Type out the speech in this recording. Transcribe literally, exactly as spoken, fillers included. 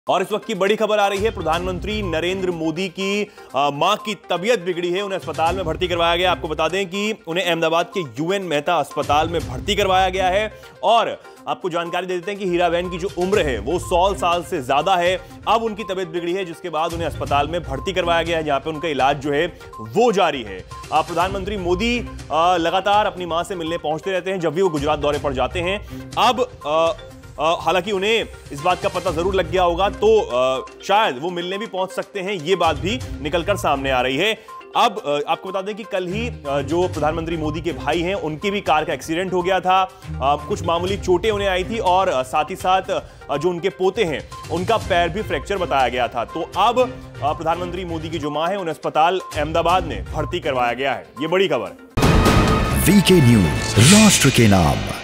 और इस वक्त की बड़ी खबर आ रही है। प्रधानमंत्री नरेंद्र मोदी की मां की तबीयत बिगड़ी है, उन्हें अस्पताल में भर्ती करवाया गया। आपको बता दें कि उन्हें अहमदाबाद के यूएन मेहता अस्पताल में भर्ती करवाया गया है। और आपको जानकारी दे देते हैं कि हीराबेन की जो उम्र है वो सौ साल से ज्यादा है। अब उनकी तबीयत बिगड़ी है, जिसके बाद उन्हें अस्पताल में भर्ती करवाया गया है, जहां पे उनका इलाज जो है वो जारी है। प्रधानमंत्री मोदी लगातार अपनी मां से मिलने पहुंचते रहते हैं जब भी वो गुजरात दौरे पर जाते हैं। अब हालांकि उन्हें इस बात का पता जरूर लग गया होगा, तो आ, शायद वो मिलने भी पहुंच सकते हैं, ये बात भी निकलकर सामने आ रही है। अब आपको बता दें कि कल ही जो प्रधानमंत्री मोदी के भाई हैं उनकी भी कार का एक्सीडेंट हो गया था। आ, कुछ मामूली चोटें उन्हें आई थी और साथ ही साथ जो उनके पोते हैं उनका पैर भी फ्रैक्चर बताया गया था। तो अब प्रधानमंत्री मोदी की जो मां है उन्हें अस्पताल अहमदाबाद में भर्ती करवाया गया है। ये बड़ी खबर। वीके न्यूज, राष्ट्र के नाम।